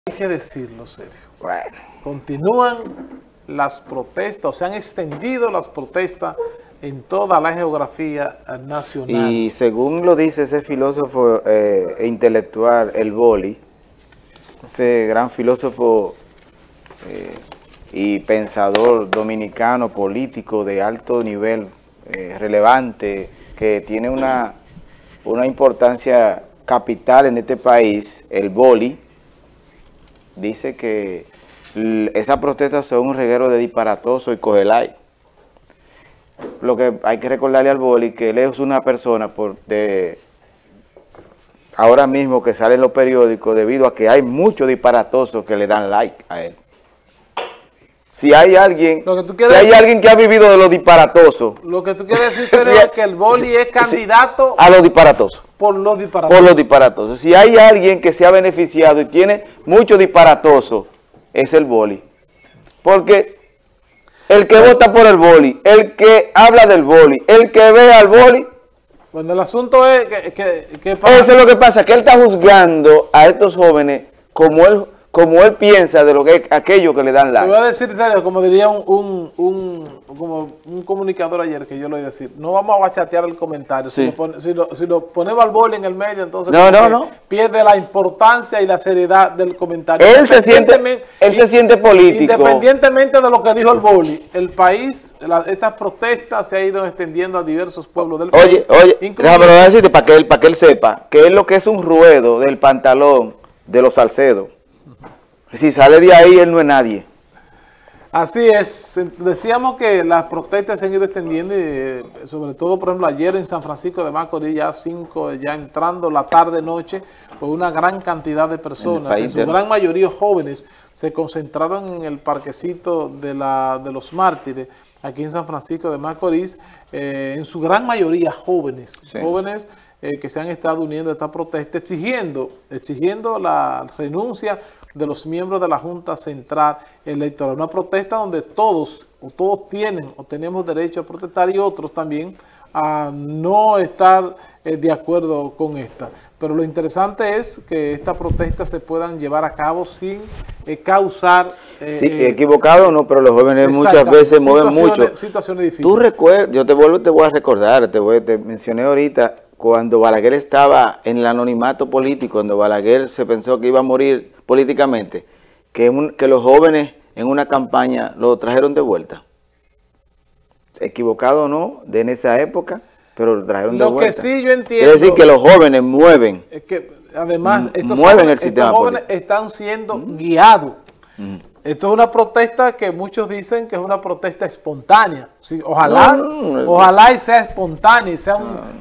Hay que decirlo serio. Bueno. Continúan las protestas, o se han extendido las protestas en toda la geografía nacional. Y según lo dice ese filósofo e intelectual, el Boli, ese gran filósofo y pensador dominicano, político de alto nivel, relevante, que tiene una importancia capital en este país, el Boli, dice que esas protestas son un reguero de disparatoso y cogelay. Lo que hay que recordarle al Boli que él es una persona ahora mismo que sale en los periódicos debido a que hay muchos disparatosos que le dan like a él. Si hay alguien, alguien que ha vivido de los disparatosos. Lo que tú quieres decir es que el Boli es candidato a los disparatosos. Por los disparatosos. Por los disparatosos. Si hay alguien que se ha beneficiado y tiene muchos disparatosos, es el Boli. Porque el que vota por el Boli, el que habla del Boli, el que ve al Boli. Bueno, el asunto es que eso es lo que pasa, que él está juzgando a estos jóvenes como él piensa de lo que aquello que le dan like. Te voy a decir serio, como diría un comunicador ayer que yo lo iba a decir, no vamos a bachatear el comentario. Sí. Si lo ponemos al Boli en el medio, entonces pierde la importancia y la seriedad del comentario. Él se siente político. Independientemente de lo que dijo el Boli, el país, estas protestas se han ido extendiendo a diversos pueblos del país. Oye, déjame decirte para que él sepa que es lo que es un ruedo del pantalón de los Salcedo. Si sale de ahí, él no es nadie. Así es. Decíamos que las protestas se han ido extendiendo, y, sobre todo, por ejemplo, ayer en San Francisco de Macorís, ya entrando la tarde-noche, pues una gran cantidad de personas, en su gran mayoría jóvenes, se concentraron en el parquecito de los Mártires, aquí en San Francisco de Macorís, en su gran mayoría jóvenes, jóvenes que se han estado uniendo a esta protesta, exigiendo la renuncia de los miembros de la Junta Central Electoral. Una protesta donde todos tienen o tenemos derecho a protestar y otros también a no estar de acuerdo con esta. Pero lo interesante es que estas protestas se puedan llevar a cabo sin causar... sí, equivocado o no, pero los jóvenes muchas veces mueven mucho. Situaciones difíciles. Tú recuerdas, yo te voy a recordar, te mencioné ahorita, cuando Balaguer estaba en el anonimato político, cuando Balaguer se pensó que iba a morir políticamente, que los jóvenes en una campaña lo trajeron de vuelta. Equivocado o no, en esa época, pero lo trajeron de vuelta. Lo que sí yo entiendo... Es decir, que los jóvenes mueven. Es que además estos jóvenes están siendo guiados. Esto es una protesta que muchos dicen que es una protesta espontánea. Sí, ojalá y sea espontánea, y sea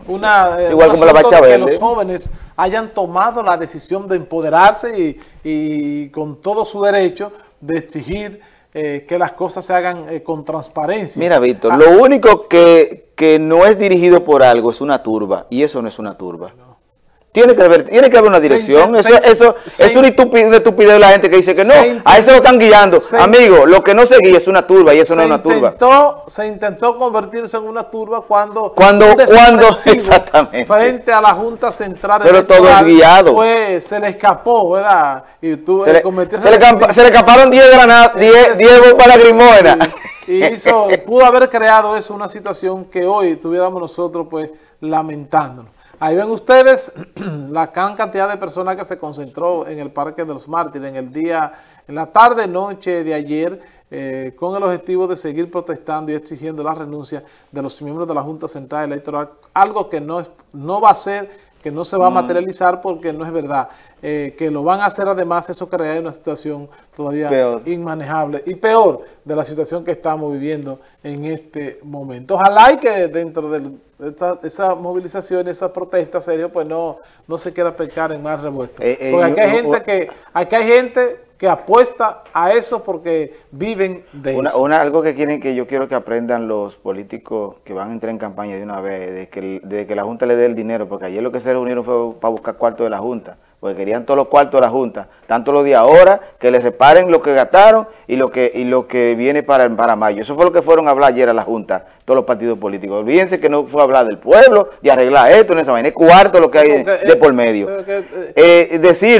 igual como la Bacha Verde, que los jóvenes hayan tomado la decisión de empoderarse y con todo su derecho de exigir que las cosas se hagan con transparencia. Mira, Víctor, lo único que no es dirigido por algo es una turba, y eso no es una turba. No. Tiene que haber una dirección. Eso es una estupidez de la gente que dice que no, a eso lo están guiando. Amigo, lo que no se guía es una turba, y eso no es una turba. Se intentó convertirse en una turba cuando exactamente, frente a la Junta Central. Pero todo es guiado. Pues se le escapó, ¿verdad? Y se le escaparon 10 granadas, 10 bombas lacrimógenas. Y pudo haber creado eso, una situación que hoy estuviéramos nosotros pues lamentándonos. Ahí ven ustedes la gran cantidad de personas que se concentró en el Parque de los Mártires en la tarde-noche de ayer, con el objetivo de seguir protestando y exigiendo la renuncia de los miembros de la Junta Central Electoral, algo que no va a ser, que no se va a materializar porque no es verdad. Que lo van a hacer, además, eso crearía una situación todavía inmanejable y peor de la situación que estamos viviendo en este momento. Ojalá y que dentro de esa movilización, esas protestas serias, pues no se quiera pecar en más revuelto. Porque aquí hay gente que apuesta a eso porque viven de eso. Algo que yo quiero que aprendan los políticos que van a entrar en campaña de una vez, de que la Junta le dé el dinero, porque ayer lo que se reunieron fue para buscar cuartos de la Junta, porque querían todos los cuartos de la Junta, tanto los de ahora, que les reparen lo que gastaron y lo que viene para mayo. Eso fue lo que fueron a hablar ayer a la Junta, todos los partidos políticos. Olvídense que no fue a hablar del pueblo, de arreglar esto, en esa vaina, es cuarto lo que hay de por medio. Decirle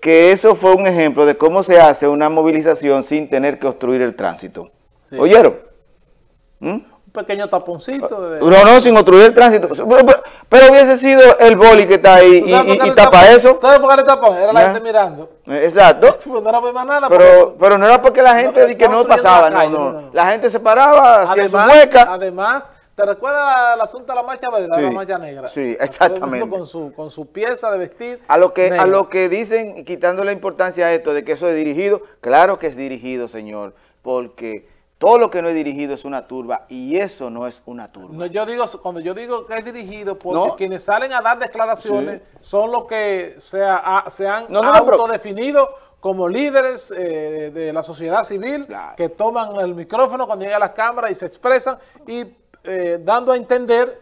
que eso fue un ejemplo de cómo se hace una movilización sin tener que obstruir el tránsito. Sí. ¿Oyeron? Un pequeño taponcito. No, sin obstruir el tránsito. Pero hubiese sido el boli que está ahí y tapa eso. ¿Sabes por qué le tapón? Era la gente mirando. Exacto. No era más nada. Pero no era porque la gente que no pasaba, no. La gente se paraba, hacía su mueca. Además, ¿te recuerdas el asunto de la marcha verde, la marcha negra? Sí, exactamente. Con su pieza de vestir a lo que dicen, quitando la importancia a esto de que eso es dirigido, claro que es dirigido, señor, porque todo lo que no es dirigido es una turba y eso no es una turba. No, cuando yo digo que es dirigido, porque quienes salen a dar declaraciones son los que se han autodefinido como líderes de la sociedad civil, que toman el micrófono cuando llegan a las cámaras y se expresan y dando a entender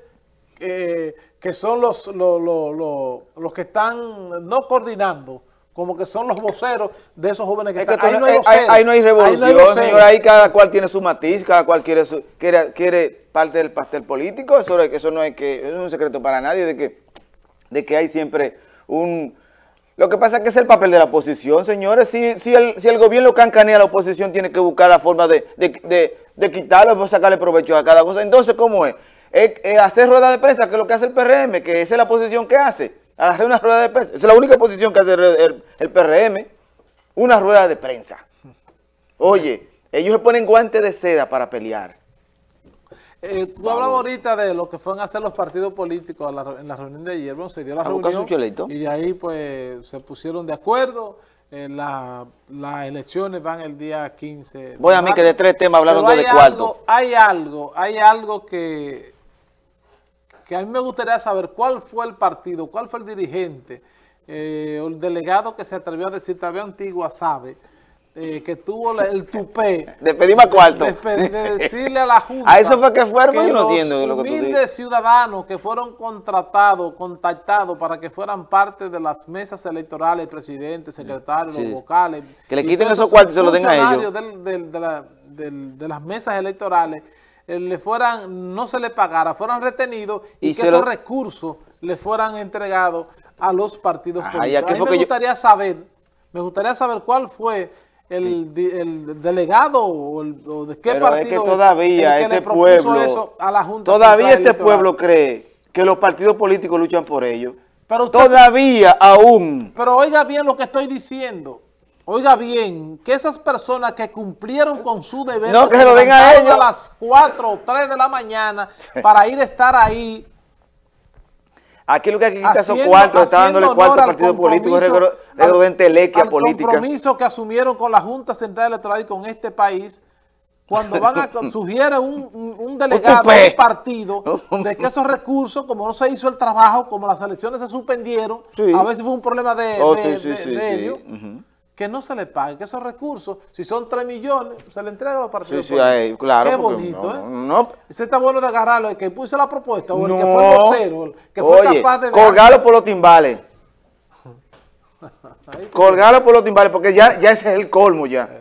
que son los que están no coordinando, como que son los voceros de esos jóvenes que están. Ahí no hay revolución, señor, ahí cada cual tiene su matiz, cada cual quiere parte del pastel político, eso no es un secreto para nadie de que hay siempre un... Lo que pasa es que es el papel de la oposición, señores. Si el gobierno cancanea a la oposición, tiene que buscar la forma de quitarlo, sacarle provecho a cada cosa. Entonces, ¿cómo es? Hacer rueda de prensa, que es lo que hace el PRM, que esa es la oposición que hace. Agarrar una rueda de prensa. Esa es la única oposición que hace el PRM. Una rueda de prensa. Oye, ellos se ponen guantes de seda para pelear. Tú hablabas ahorita de lo que fueron a hacer los partidos políticos en la reunión de ayer. Bueno, se dio la reunión y de ahí pues se pusieron de acuerdo. Las elecciones van el día 15. Voy a mí que de 3 temas hablaron de cuarto. Hay algo que a mí me gustaría saber cuál fue el partido, cuál fue el dirigente, el delegado que se atrevió a decir, todavía Antigua sabe, que tuvo el tupé de pedir más cuarto, de decirle a la Junta a eso fue que fueron, yo no entiendo lo que tú dices. Los humildes ciudadanos que fueron contactados para que fueran parte de las mesas electorales, presidentes, secretarios, los vocales, que le quiten esos cuartos y se los den a ellos. De las mesas electorales, no se les pagara, fueran retenidos y que esos recursos les fueran entregados a los partidos políticos. A mí me gustaría saber cuál fue el delegado o de qué partido es que todavía este pueblo, eso a la Junta todavía este pueblo cree que los partidos políticos luchan por ellos. Pero todavía aún. Pero oiga bien lo que estoy diciendo. Oiga bien, que esas personas que cumplieron con su deber, que se lo den a ellos a las 4 o 3 de la mañana para ir a estar ahí. Aquí lo que hay que quitar esos cuartos, está dándole cuarto al partido político, es de entelequia política. El compromiso que asumieron con la Junta Central Electoral y con este país, cuando sugiere un delegado del partido, de que esos recursos, como no se hizo el trabajo, como las elecciones se suspendieron, a veces fue un problema de ellos, que no se le pague, que esos recursos, si son 3 millones, se le entrega a los partidos políticos. Claro. Qué bonito, Ese está bueno de agarrarlo, el que puso la propuesta, o el que fue el vocero, el que fue capaz de... colgarlo por los timbales. Colgarlo por los timbales, porque ya ese es el colmo ya.